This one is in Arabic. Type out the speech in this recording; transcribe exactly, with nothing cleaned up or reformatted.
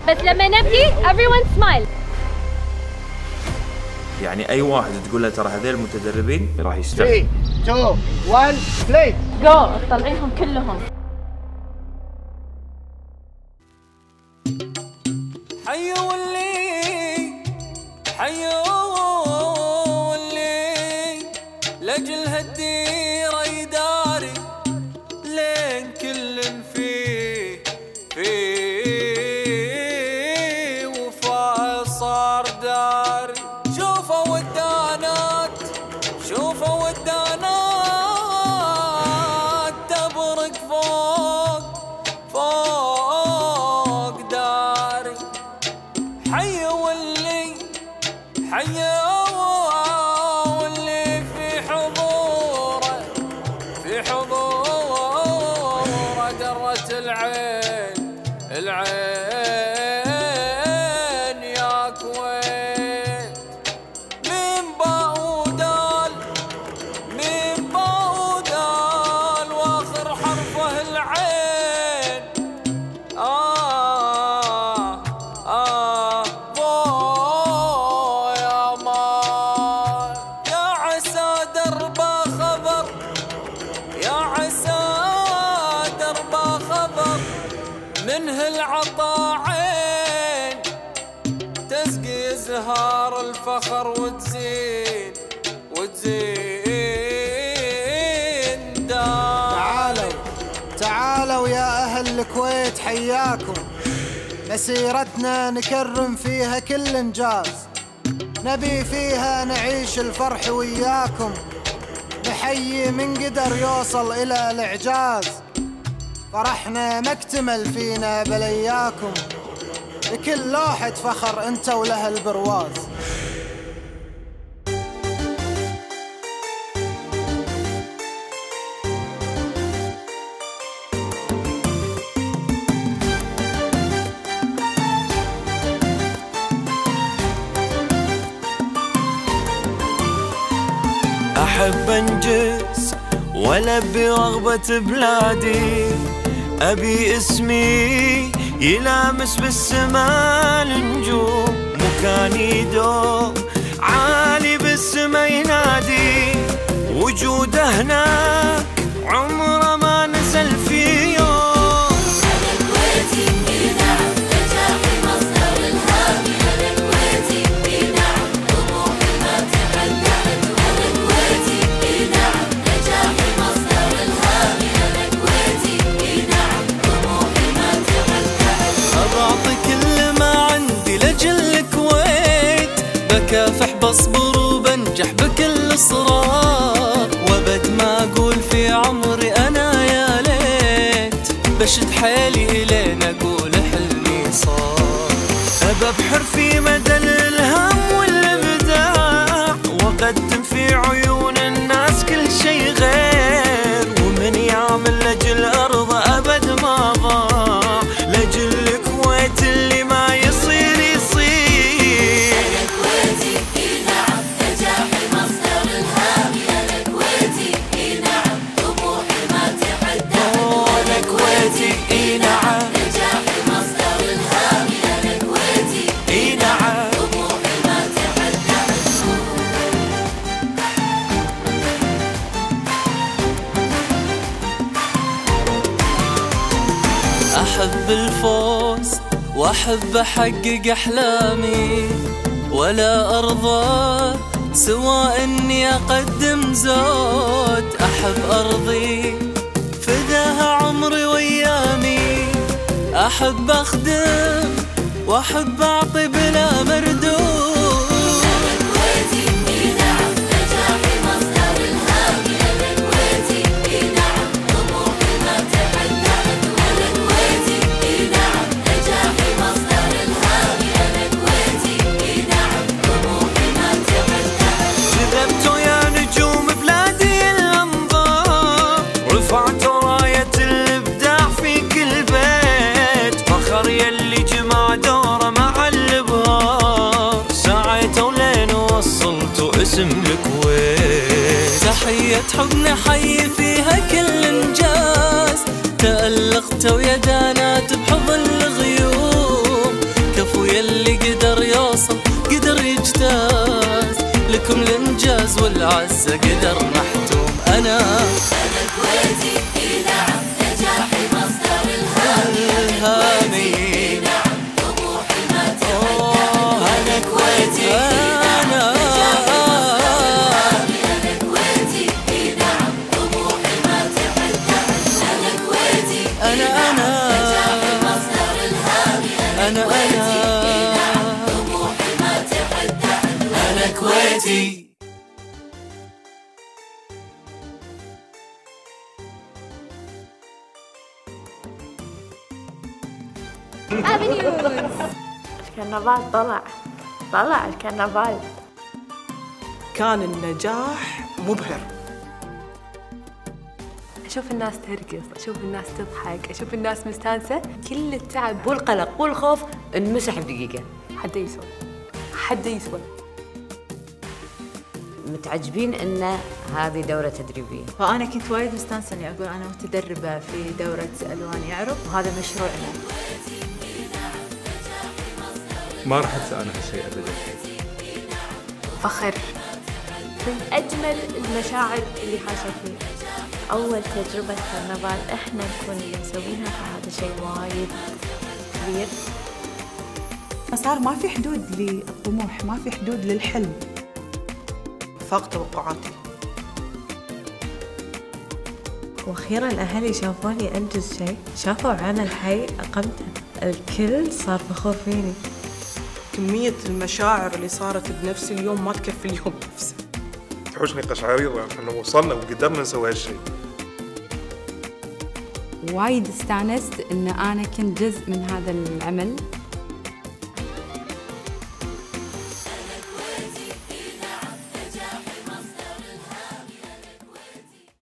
بس لما نبكي everyone smile. يعني اي واحد تقول له ترى هذول المتدربين راح يستمع. ثلاثة اثنين واحد بلاي جو طلعيهم كلهم. حيوا اللي حيوا اللي لاجل هالديره يداري لين كل فيه فيه وفاء صار داري. شوفوا ودانات شوفوا ودانات تبرق فوق فوق داري. حيوا اللي حيوا اللي في حضوره في حضوره درت العين العين يا كويت. من باء ودال من باء ودال واخر حرفه العين. آه آه بو يا مال يا عسى دربه خبر يا عسى دربه خبر منه العطاعين تسقي زهار الفخر وتزين وتزين دار. تعالوا تعالوا يا أهل الكويت حياكم. مسيرتنا نكرم فيها كل إنجاز، نبي فيها نعيش الفرح وياكم. نحيي من قدر يوصل إلى الإعجاز، فرحنا ما اكتمل فينا بلياكم. لكل لوحة فخر انت وله البرواز. أحب أنجز ولبي رغبة بلادي، أبي اسمي يلامس بالسما النجوم، مكاني دوم عالي بالسما ينادي، وجوده هناك عمره ما نزل في يوم. أنا كويتي إي نعم نجاحي مصدر الهام. أنا كويتي إي نعم طموحي ما تحددت. أنا كويتي إي نعم نجاحي مصدر الهام. أنا كويتي إي نعم طموحي ما تحددت. أبعطي كل ما عندي لأجل الكويت، بكافح بصبر وبنجح بكل إصرار، وأبد ما أقول في عمري أنا يا ليت، بشد حيلي إلين أقول حلمي صار. أبى أبحر في مدى الإلهام والإبداع، وأقدم في عيون الناس كل شي غير، ومن يعمل لأجل أرضه أبد ما ضاع، لأجل الكويت اللي ما يصير يصير. أنا كويتي إي نعم نجاحي مصدر الهام. أنا كويتي إي نعم طموحي ما تحددت. أنا كويتي إي نعم نجاحي مصدر الهام. أنا كويتي إي نعم طموحي ما تحددت. أحب الفوز وأحب أحقق أحلامي، ولا أرضى سوى إني أقدم زود. أحب أرضي فداها عمري وأيامي، أحب أخدم وأحب أعطي بلا مردود. أنا كويتي إي نعم نجاحي مصدر الهام. أنا كويتي إي نعم طموحي ما تحددت. أنا كويتي إي نعم نجاحي مصدر الهام. أنا كويتي إي نعم طموحي ما تحددت. جذبتوا يا نجوم بلادي الأنظار، رفعتوا راية الإبداع في كل بيت، فخر يلي جمع دوره مع الإبهار، سعيتوا لين وصلتوا اسم الكويت. تحية حب نحيي فيها كل إنجاز، تألقتوا يا دانات بحضن الغيوم، بالعزة قدر محتوم. أنا أنا كويتي إي نعم، نجاحي مصدر الهامي، إي نعم طموحي ما تحدى. أنا كويتي أنا أنا كويتي إي نعم طموحي ما تحدى. أنا كويتي أنا أنا نجاحي مصدر الهامي، أنا أنا طموحي ما تحدى. أنا كويتي. الكرنفال طلع طلع الكرنفال. كان النجاح مبهر. أشوف الناس ترقص، أشوف الناس تضحك، أشوف الناس مستانسة، كل التعب والقلق والخوف انمسح بدقيقة. حتى يسوى حتى يسوى. متعجبين ان هذه دورة تدريبية، فأنا كنت وايد مستانسة إني أقول أنا متدربة في دورة ألوان يعرف، وهذا مشروعنا. ما راح انسى انا هالشيء ابدا. فخر من أجمل المشاعر اللي حاسة فيها. أول تجربة كرنفال إحنا نكون اللي مسوينها، فهذا شيء وايد كبير. صار ما في حدود للطموح، ما في حدود للحلم. فاق توقعاتي. واخيرا اهلي شافوني انجز شيء، شافوا عمل حي اقمته، الكل صار فخور فيني. كمية المشاعر اللي صارت بنفس اليوم ما تكفي اليوم نفسه. تحوشني قشعريرة احنا وصلنا وقدرنا نسوي هالشيء. وايد استانست ان انا كنت جزء من هذا العمل.